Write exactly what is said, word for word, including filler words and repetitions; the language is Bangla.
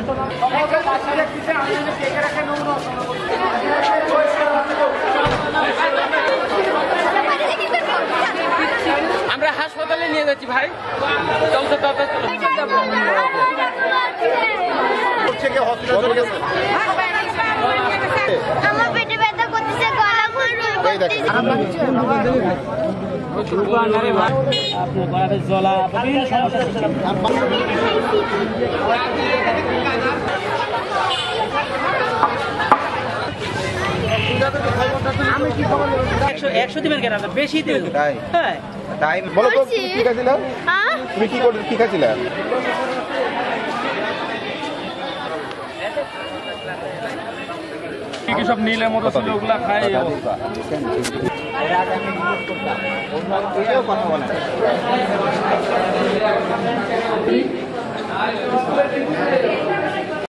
আমরা হাসপাতালে নিয়ে যাচ্ছি ভাই, চলছে আমার পেটে ব্যথা করতেছে, গলা একশো দিবেন কেন বেশি দিবেন? হ্যাঁ তাই বলো তো কি খাইছিল? তুমি কি করে কি খাইছিল? কি কি সব নীলে মতো ছিল ওগুলা খাই এই অবস্থা। এর আগে আমি নিউজ করতাম, ওনার কেউ কথা বলে না।